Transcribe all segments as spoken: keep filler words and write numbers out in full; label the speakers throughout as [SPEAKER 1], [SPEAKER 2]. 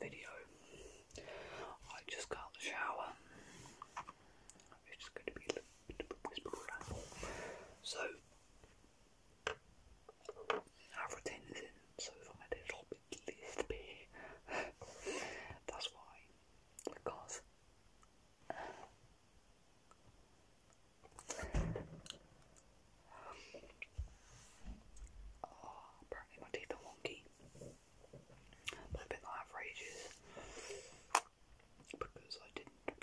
[SPEAKER 1] video, I just got out the shower. It's going to be a little bit of a whisper ramble. So, our routine is in, so if I'm a little bit lispy, that's why. Because oh, apparently my teeth are wonky. But I've been like that for ages because I didn't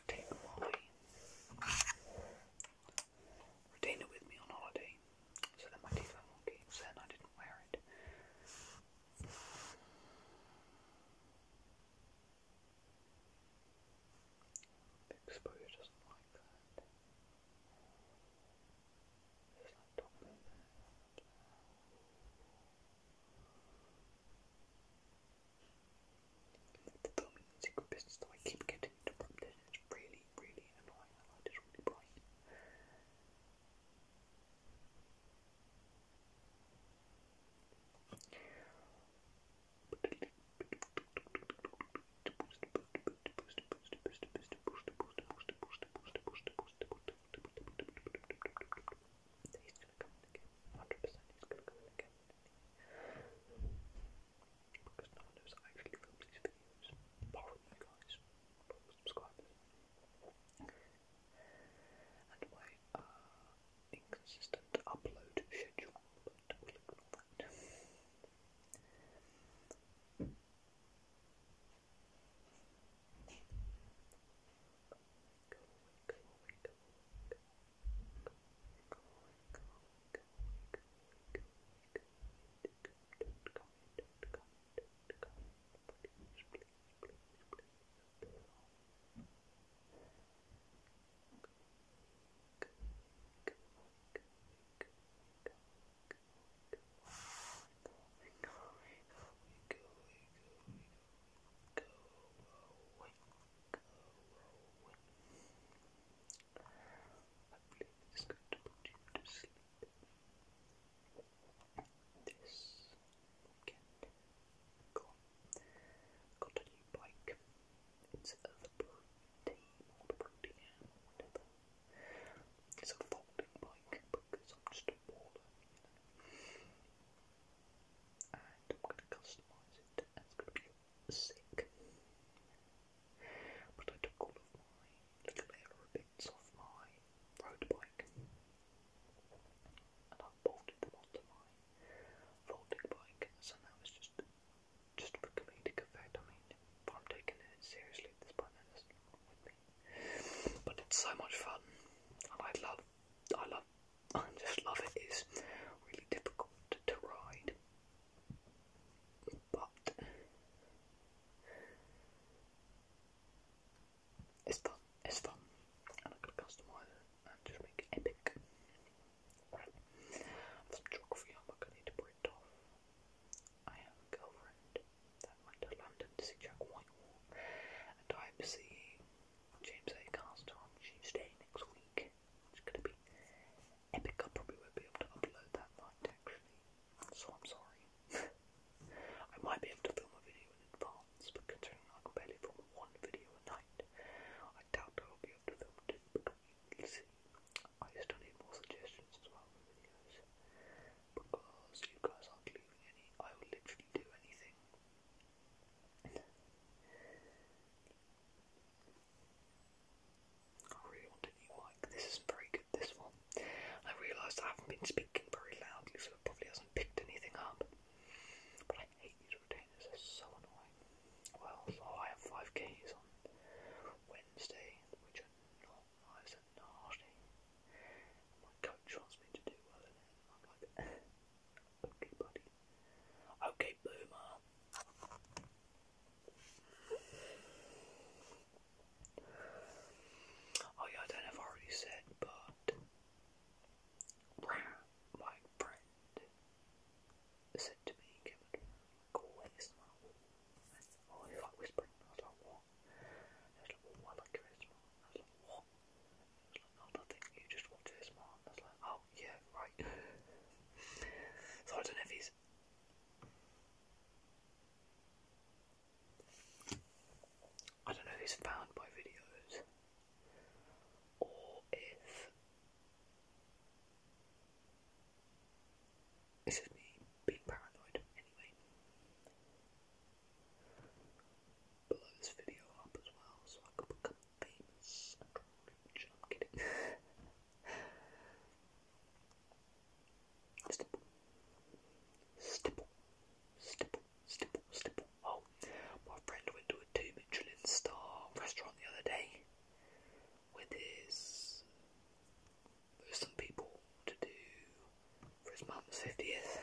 [SPEAKER 1] fiftieth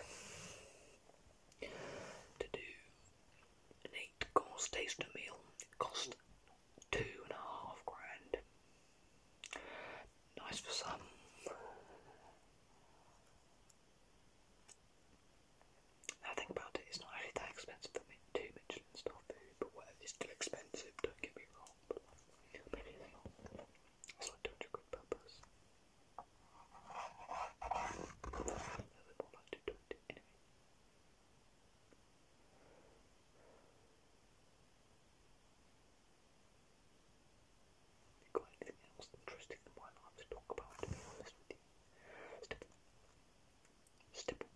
[SPEAKER 1] to do an eight course taster meal. It cost two and a half grand. Nice for some. Now think about it, it's not actually that expensive for me, two Michelin star food, but whatever, it's still expensive, don't get me wrong, but like, maybe it's not. It's like doing a good purpose. A little bit more like two twenty, anyway. Have you got anything else interesting in my life to talk about, to be honest with you? Stipple. Stipple.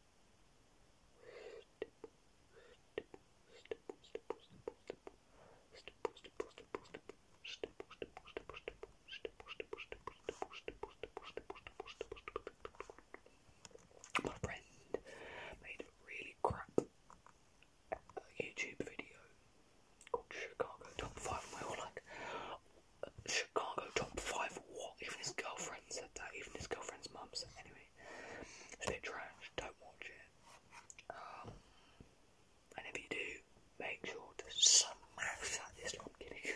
[SPEAKER 1] My friend made a really crap uh, YouTube video called Chicago Top five. We were like, uh, Chicago Top five what? Even his girlfriend said that. Even his girlfriend's mum said that. Anyway, it's a bit trash. Don't watch it. Um, and if you do, make sure to smash that this. I'm kidding.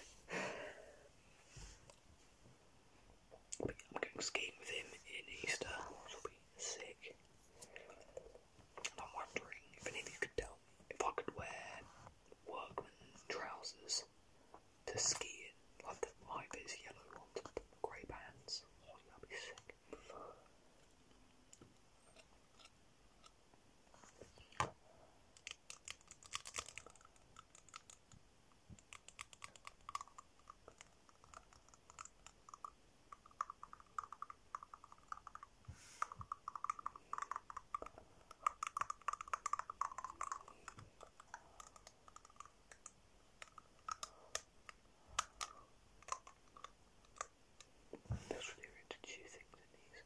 [SPEAKER 1] But I'm going skiing with him in Easter, which will be sick. And I'm wondering if any of you could tell me if I could wear workman trousers to ski in, like the high vis yellow ones with the grey bands. Oh, that'd be sick. There's really into two things in these.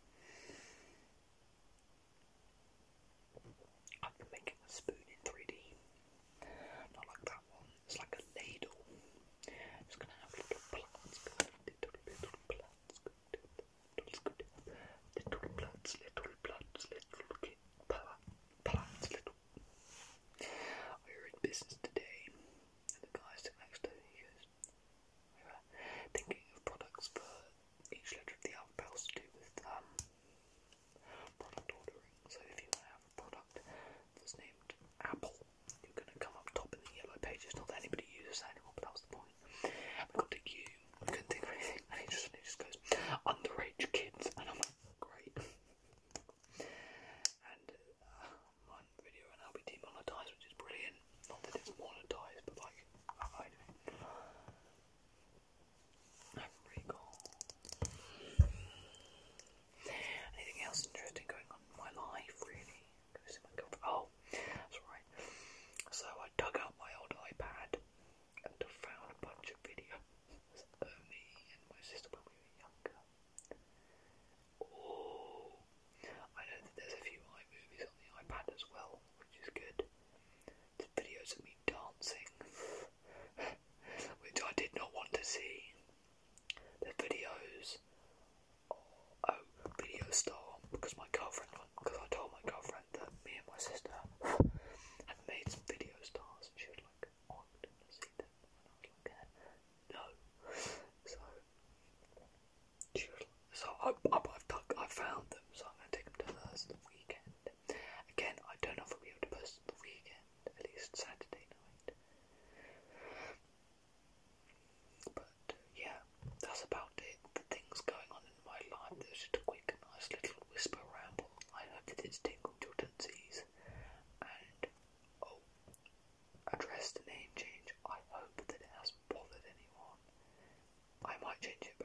[SPEAKER 1] I've been making a spoon in three D. Not like that one. It's like a ladle. It's gonna have little plants, little little plants, little plants, little plants, little plants, little. We were in business today, and the guy sitting next to me, he goes, we were thinking of products for each letter of the alphabet to do with um, product ordering. So if you have a product that's named Apple, you're going to come up top in the yellow pages. Not that anybody uses that anymore, but that was the point. And we got to U, we couldn't think of anything, and he just, he just goes, underage kids, and I'm like, great. And uh, my video will now be demonetised, which is brilliant. Not that it's monetised, but like, I do. I haven't really got anything else interesting going on in my life, really. Go see my girlfriend. Oh, that's right. So I dug out my old iPad and found a bunch of videos of me and my sister when we were younger. Oh, I know that there's a few iMovies on the iPad as well, which is good. There's videos of me dancing, which I did not want to see. There's videos. Oh, Video Star, because my girlfriend, because I told my girlfriend that me and my sister had made some video stars, and she was like, oh, I didn't see them, and I was like, no. So, she was like, so I, I, I've, dug, I found them, so I'm going to take them to hers the weekend. Again, I don't know if I'll be able to post the weekend, at least Saturday night. But, uh, yeah, that's about it. The things going on in my life. There's just a quick, nice little whisper ramble. I hope that it's tingled your tootsies. And, oh, address the name change. I hope that it hasn't bothered anyone. I might change it